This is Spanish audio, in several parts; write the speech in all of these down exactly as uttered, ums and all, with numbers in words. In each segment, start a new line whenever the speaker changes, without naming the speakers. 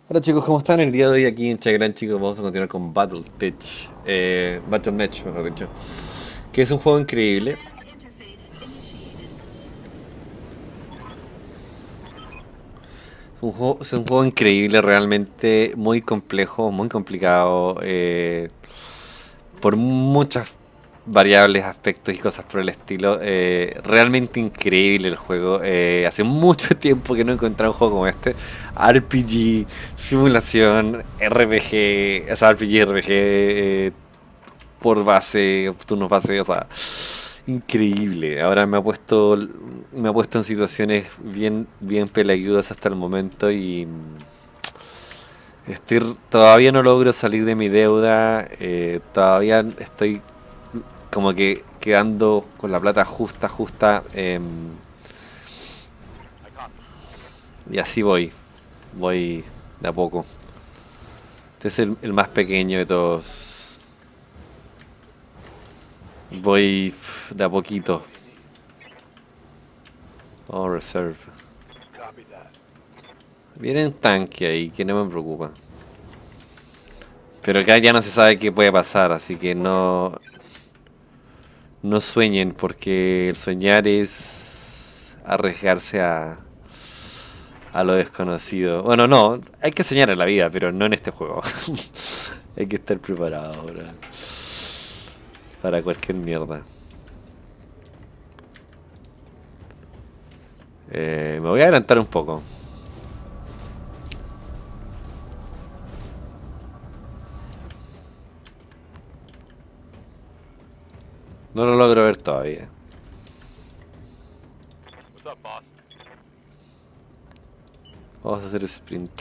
Hola chicos, ¿cómo están? El día de hoy aquí en Chagrán, chicos, vamos a continuar con Battle Pitch, eh, Battle Match, mejor dicho, que es un juego increíble. Un juego, es un juego increíble, realmente muy complejo, muy complicado, eh, por muchas variables, aspectos y cosas por el estilo. Eh, realmente increíble el juego. Eh, hace mucho tiempo que no encontraba un juego como este. R P G, simulación, R P G, o sea, R P G, R P G, eh, por base, turnos base, o sea, increíble. Ahora me ha puesto, me ha puesto en situaciones bien, bien peleagudas hasta el momento y estoy, todavía no logro salir de mi deuda. Eh, todavía estoy como que quedando con la plata justa, justa. Eh, y así voy, voy de a poco. Este es el, el más pequeño de todos. Voy de a poquito. Oh, reserve. Viene un tanque ahí, que no me preocupa. Pero acá ya no se sabe qué puede pasar, así que no, no sueñen, porque el soñar es arriesgarse a, a lo desconocido. Bueno, no, hay que soñar en la vida, pero no en este juego. Hay que estar preparado para, para cualquier mierda. Eh, me voy a adelantar un poco. No lo logro ver todavía. Vamos a hacer sprint.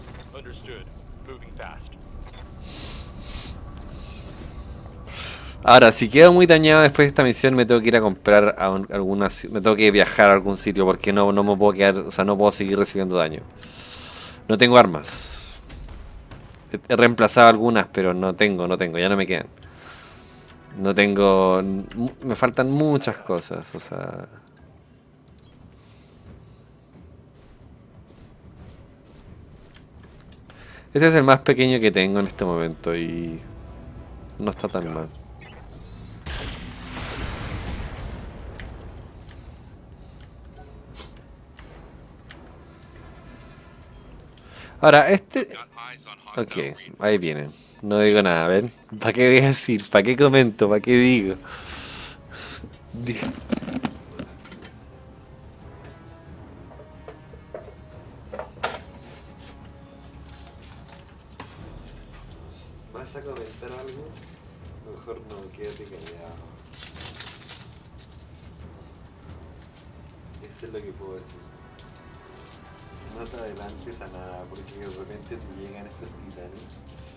Ahora, si quedo muy dañado después de esta misión, me tengo que ir a comprar a un- alguna, ci- me tengo que viajar a algún sitio porque no, no me puedo quedar, o sea, no puedo seguir recibiendo daño. No tengo armas. He, he reemplazado algunas, pero no tengo, no tengo, ya no me quedan. No tengo, mu- me faltan muchas cosas, o sea, este es el más pequeño que tengo en este momento y no está tan mal. Ahora, este, ok, ahí vienen. No digo nada, a ver, ¿para qué voy a decir? ¿Para qué comento? ¿Para qué digo? Di- ¿Vas a comentar algo? Mejor no, quédate callado. Eso es lo que puedo decir. No te adelantes a nada, porque de repente te llegan estos titanes.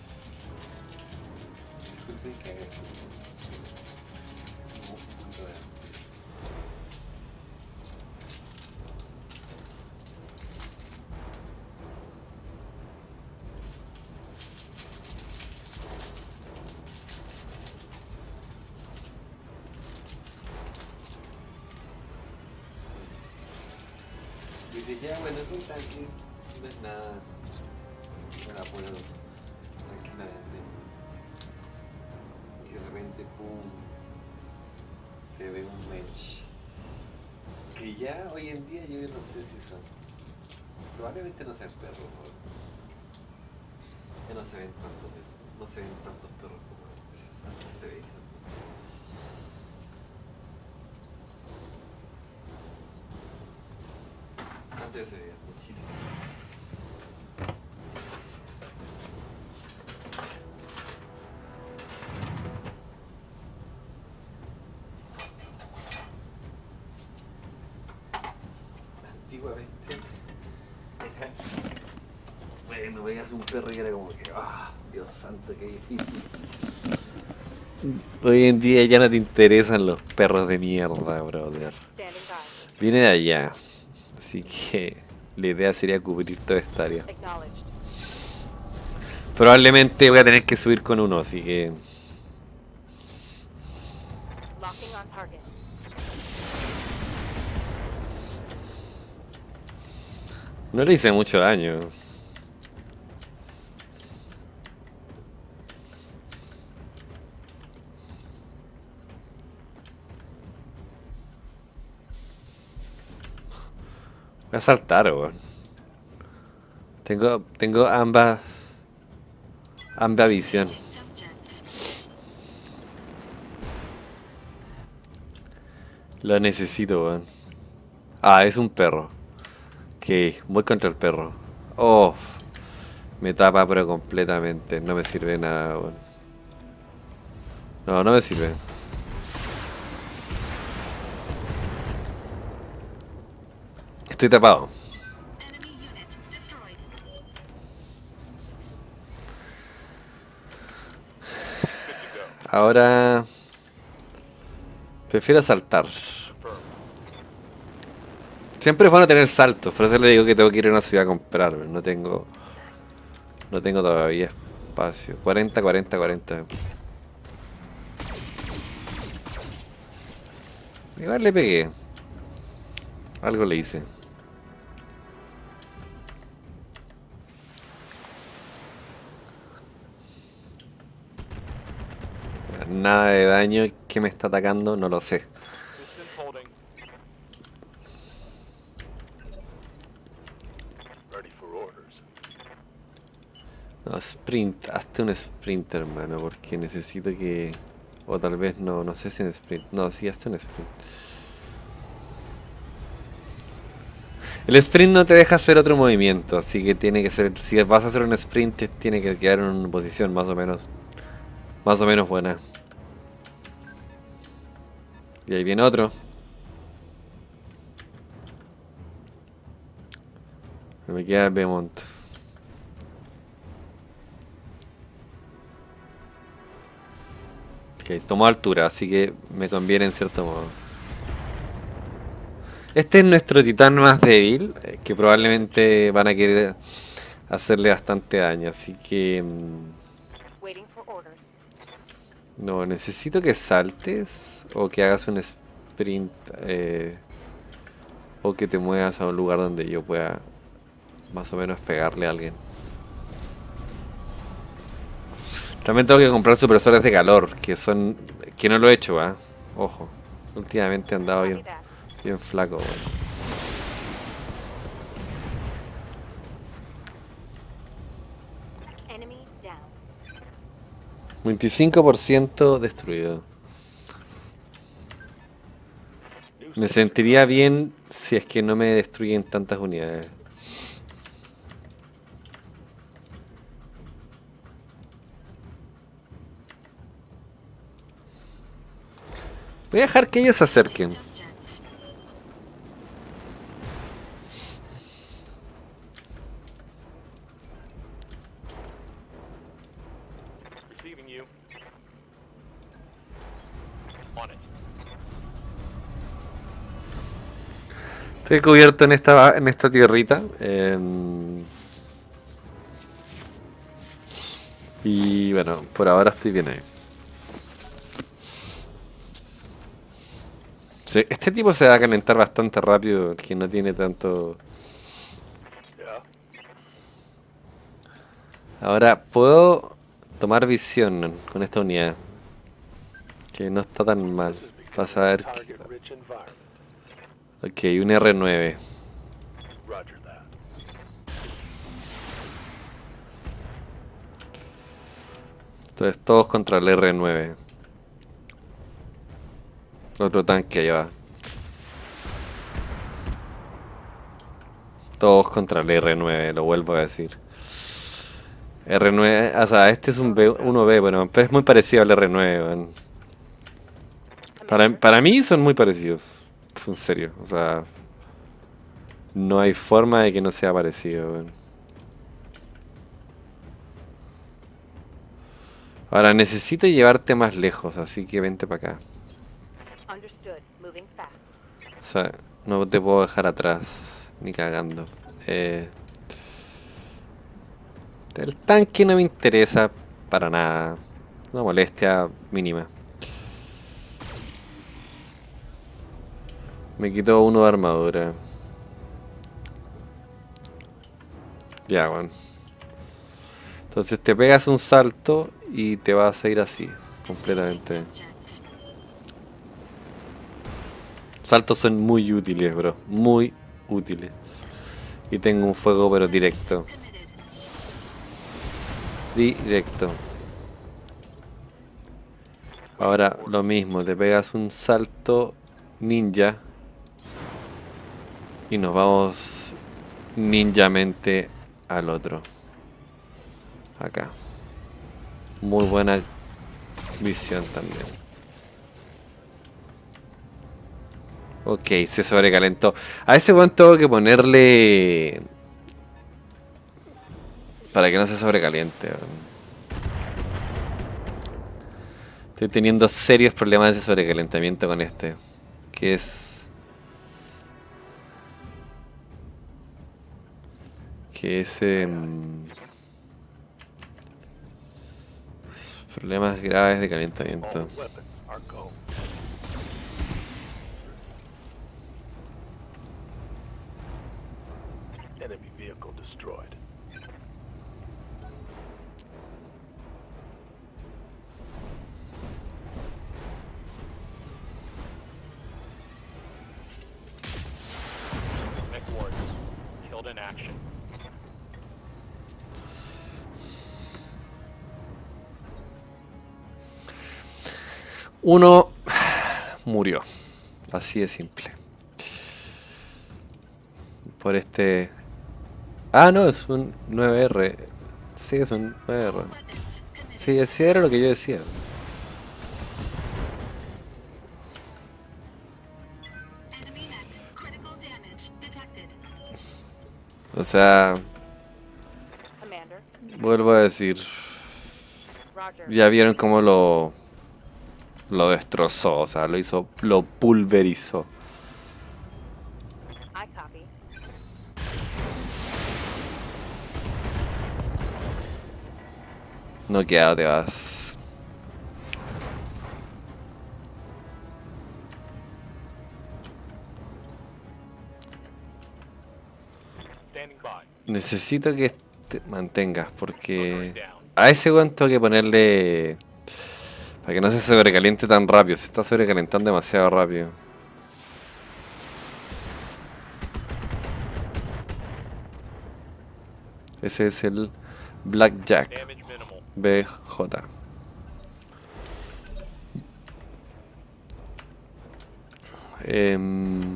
Disculpen que haga esto. Como un poquito de antes. Dice, ya, bueno, es un tanque. No es nada. Me la puedo tranquilamente. Y de repente, pum, se ve un match. Que ya hoy en día yo no sé si son. Probablemente no sean perros, ¿no? Ya no se ven tantos, no se ven tantos perros como antes. Antes se veían. Antes se veían muchísimo. Antiguamente. Bueno, veías un perro y era como que, ah, Dios santo, qué difícil. Hoy en día ya no te interesan los perros de mierda, brother. Viene de allá, así que la idea sería cubrir toda esta área. Probablemente voy a tener que subir con uno, así que no le hice mucho daño. Voy a saltar, weón. Tengo, tengo ambas, ambas visión. Lo necesito, weón. Ah, es un perro. Ok, voy contra el perro. Oh, me tapa pero completamente. No me sirve nada, weón. No, no me sirve. Estoy tapado. Ahora prefiero saltar. Siempre es bueno tener saltos, por eso le digo que tengo que ir a una ciudad a comprar, pero no tengo. No tengo todavía espacio. cuarenta, cuarenta, cuarenta. Igual le pegué. Algo le hice. Nada de daño. ¿Qué me está atacando? No lo sé. No, sprint. Hazte un sprint, hermano, porque necesito que... O tal vez no, no sé si en sprint. No, sí, hazte un sprint. El sprint no te deja hacer otro movimiento, así que tiene que ser... Si vas a hacer un sprint, tiene que quedar en una posición más o menos... Más o menos buena. Y ahí viene otro. Me queda Beaumont. Ok, tomó altura, así que me conviene en cierto modo. Este es nuestro titán más débil, eh, que probablemente van a querer hacerle bastante daño, así que... mm, no, necesito que saltes o que hagas un sprint eh, o que te muevas a un lugar donde yo pueda más o menos pegarle a alguien. También tengo que comprar supresores de calor, que son... que no lo he hecho, ¿ah? Ojo, últimamente he andado bien, bien flaco, weón. veinticinco por ciento destruido. Me sentiría bien si es que no me destruyen tantas unidades. Voy a dejar que ellos se acerquen. Estoy cubierto en esta en esta tierrita. Eh, y bueno, por ahora estoy bien ahí. Sí, este tipo se va a calentar bastante rápido, que no tiene tanto... Ahora, puedo tomar visión con esta unidad. Que no está tan mal. Para saber que... Ok, un R nueve. Entonces todos contra el R nueve. Otro tanque ahí va. Todos contra el R nueve, lo vuelvo a decir. R nueve, o sea, este es un B, uno B, bueno, pero es muy parecido al R nueve, weón. Para, para mí son muy parecidos. En serio, o sea, no hay forma de que no sea parecido, weón. Ahora necesito llevarte más lejos, así que vente para acá. O sea, no te puedo dejar atrás, ni cagando. Eh, el tanque no me interesa para nada. Una molestia mínima. Me quitó uno de armadura. Ya, bueno. Entonces te pegas un salto y te vas a ir así, completamente. Saltos son muy útiles, bro. Muy útiles. Y tengo un fuego pero directo. Directo. Ahora lo mismo, te pegas un salto ninja. Y nos vamos ninjamente al otro. Acá. Muy buena visión también. Ok, se sobrecalentó. A ese weón tengo que ponerle... Para que no se sobrecaliente. weón. Estoy teniendo serios problemas de sobrecalentamiento con este. Que es... Que es... em, problemas graves de calentamiento. Uno murió. Así de simple. Por este... Ah, no, es un nueve R. Sí, es un nueve R. Sí, ese era lo que yo decía. O sea, vuelvo a decir, ya vieron cómo lo lo destrozó, o sea, lo hizo, lo pulverizó. No queda, te vas. Necesito que te mantengas porque a ese weón tengo que ponerle para que no se sobrecaliente tan rápido. Se está sobrecalentando demasiado rápido. Ese es el Blackjack B J. Em,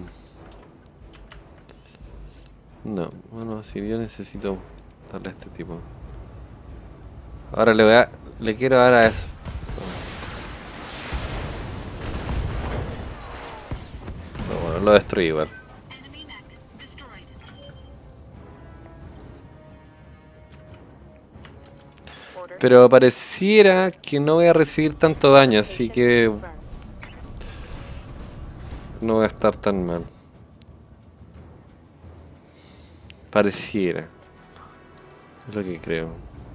no, bueno, si yo necesito darle a este tipo. Ahora le voy a, le quiero dar a eso. No, bueno, lo destruí igual. Pero pareciera que no voy a recibir tanto daño, así que no voy a estar tan mal. Pareciera. Es lo que creo.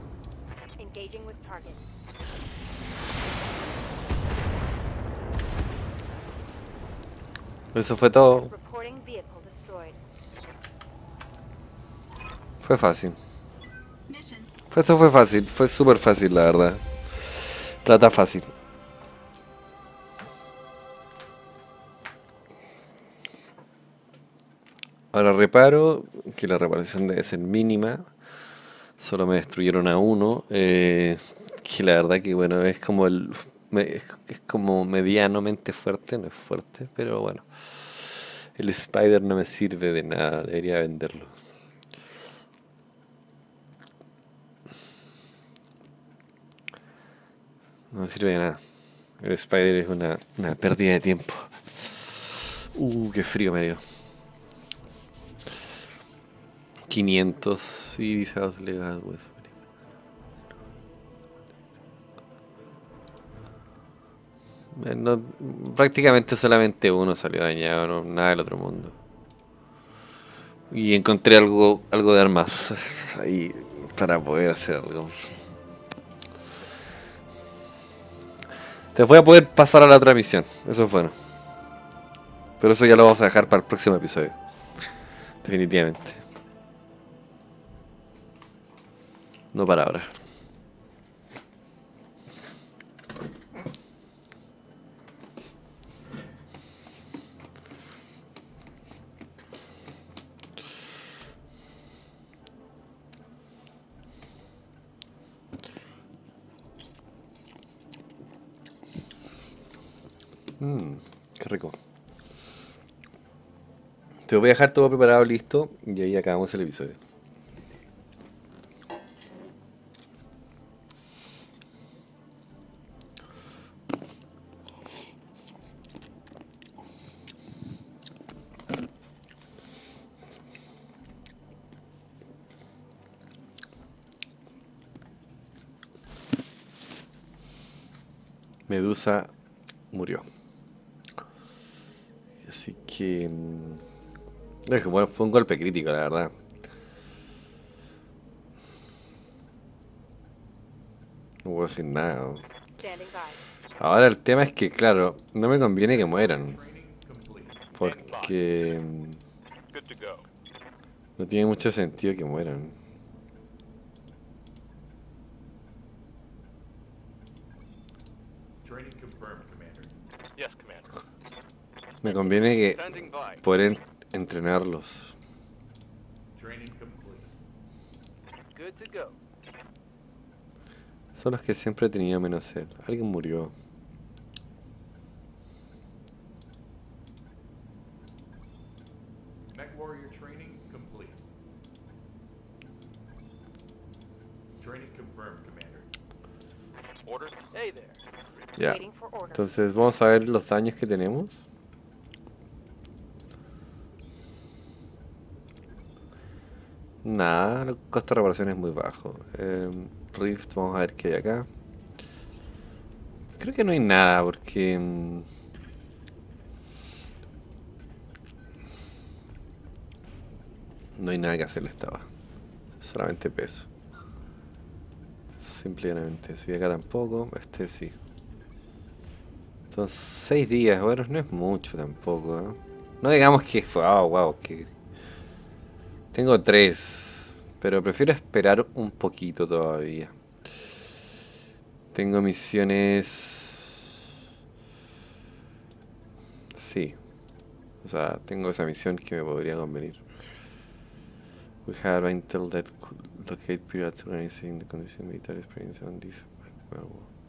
Eso fue todo. Fue fácil. Fue, eso fue fácil, fue súper fácil la verdad. Plata fácil. Ahora reparo que la reparación debe ser mínima. Solo me destruyeron a uno. Eh, que la verdad que bueno, es como el. me- es, es como medianamente fuerte, no es fuerte, pero bueno. El Spider no me sirve de nada, debería venderlo. No me sirve de nada. El Spider es una, una pérdida de tiempo. Uh, qué frío me dio. quinientos y dice legal, pues. Eh, no, prácticamente solamente uno salió dañado, no, nada del otro mundo. Y encontré algo, algo de armas ahí para poder hacer algo. Te voy a poder pasar a la otra misión, eso es bueno. Pero eso ya lo vamos a dejar para el próximo episodio. Definitivamente. No para ahora. Mmm, qué rico. Te voy a dejar todo preparado, listo, y ahí acabamos el episodio. Medusa murió. Así que... mm, es que, bueno, fue un golpe crítico, la verdad. No puedo decir nada. ¿No?
Standing by.
Ahora el tema es que, claro, no me conviene que mueran.
Training complete. Standing by.
Porque mm,
Good to go.
no tiene mucho sentido que mueran.
Training confirmed, Commander. Yes, Commander.
Me conviene que
Standing by.
poder en- entrenarlos.
Training complete.
Good to go.
Son los que siempre he tenido menos sed. Alguien murió.
Mech warrior training complete. Training confirmed, Commander. Orders?
Hey there.
Ya.
Waiting for orders.
Entonces vamos a ver los daños que tenemos. Nada, el costo de reparación es muy bajo. Eh, Rift, vamos a ver qué hay acá. Creo que no hay nada porque... mm, no hay nada que hacerle esta va. Solamente peso. Simplemente eso. Y acá tampoco. Este sí. Son seis días. Bueno, no es mucho tampoco. ¿Eh? No digamos que fue... Oh, wow. Que... Tengo tres. Pero prefiero esperar un poquito todavía. Tengo misiones... Sí. O sea, tengo esa misión que me podría convenir. We have until that could locate pirates organizing the condition military experience on this. Well,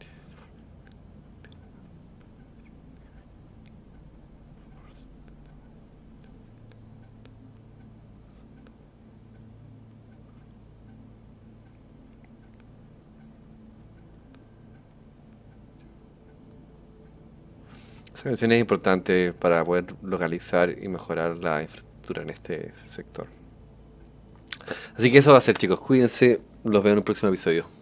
esa misión es importante para poder localizar y mejorar la infraestructura en este sector. Así que eso va a ser, chicos. Cuídense. Los veo en un próximo episodio.